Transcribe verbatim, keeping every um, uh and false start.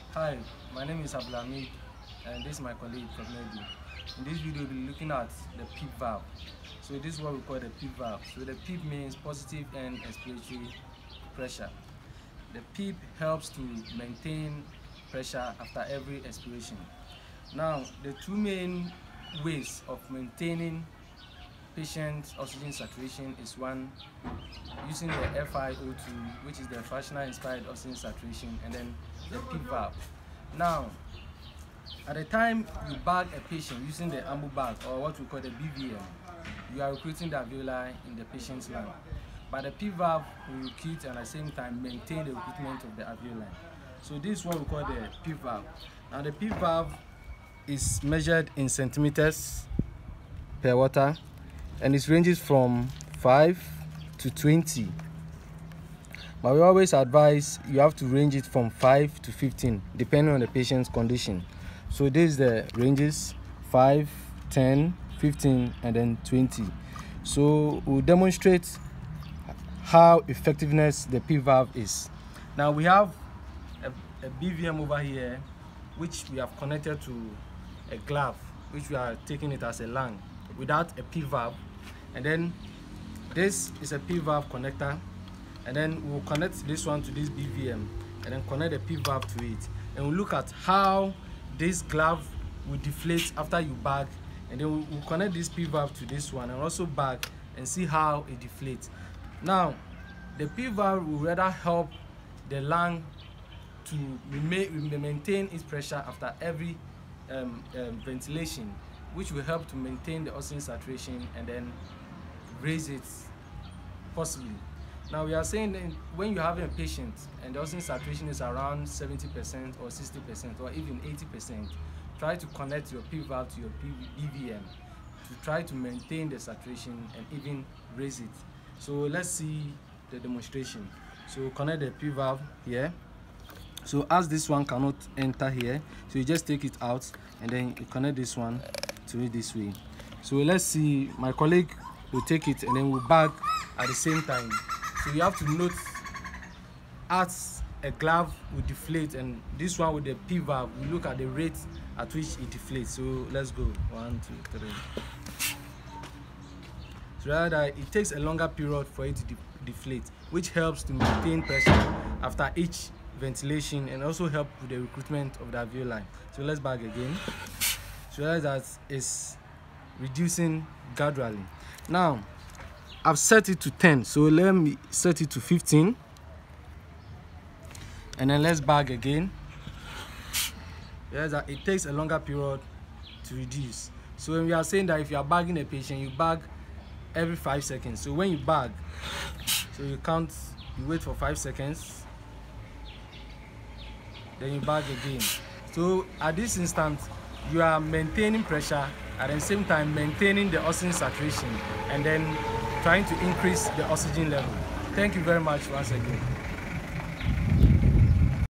Hi, my name is Abdulhamid and this is my colleague Kognedu. In this video, we'll be looking at the PEEP valve. So this is what we call the PEEP valve. So the PEEP means positive end expiratory pressure. The PEEP helps to maintain pressure after every expiration. Now, the two main ways of maintaining patient oxygen saturation is one, using the F i O two, which is the fractional inspired oxygen saturation, and then the PEEP valve. Now, at the time you bag a patient using the ambu bag, or what we call the B V M, you are recruiting the alveoli in the patient's lung. But the PEEP valve will recruit and at the same time maintain the recruitment of the alveoli. So this is what we call the PEEP valve. Now the PEEP valve is measured in centimeters per water, and it ranges from five to twenty. But we always advise you have to range it from five to fifteen, depending on the patient's condition. So this is the ranges: five, ten, fifteen, and then twenty. So we'll demonstrate how effectiveness the PEEP valve is. Now we have a, a B V M over here, which we have connected to a glove, which we are taking it as a lung without a PEEP valve. And then this is a PEEP valve connector, and then we'll connect this one to this B V M and then connect the PEEP valve to it, and we'll look at how this glove will deflate after you bag, and then we'll connect this PEEP valve to this one and also bag and see how it deflates. Now the PEEP valve will rather help the lung to maintain its pressure after every um, um, ventilation, which will help to maintain the oxygen saturation and then raise it possibly. Now we are saying that when you have a patient and the oxygen saturation is around seventy percent or sixty percent or even eighty percent, try to connect your PEEP valve to your B V M to try to maintain the saturation and even raise it. So let's see the demonstration. So connect the PEEP valve here. So as this one cannot enter here, so you just take it out and then you connect this one to it this way. So let's see, my colleague will take it and then we'll bag at the same time. So you have to note as a glove will deflate, and this one with the PEEP valve, we look at the rate at which it deflates. So let's go. One, two, three. So rather, it takes a longer period for it to de deflate, which helps to maintain pressure after each ventilation and also help with the recruitment of the alveoli. So let's bag again. So realize that it's reducing gradually. Now I've set it to ten, so let me set it to fifteen, and then let's bag again. Realize that it takes a longer period to reduce. So when we are saying that if you are bagging a patient, you bag every five seconds. So when you bag, so you count, you wait for five seconds, then you bag again. So at this instant, you are maintaining pressure at the same time maintaining the oxygen saturation and then trying to increase the oxygen level. Thank you very much once again.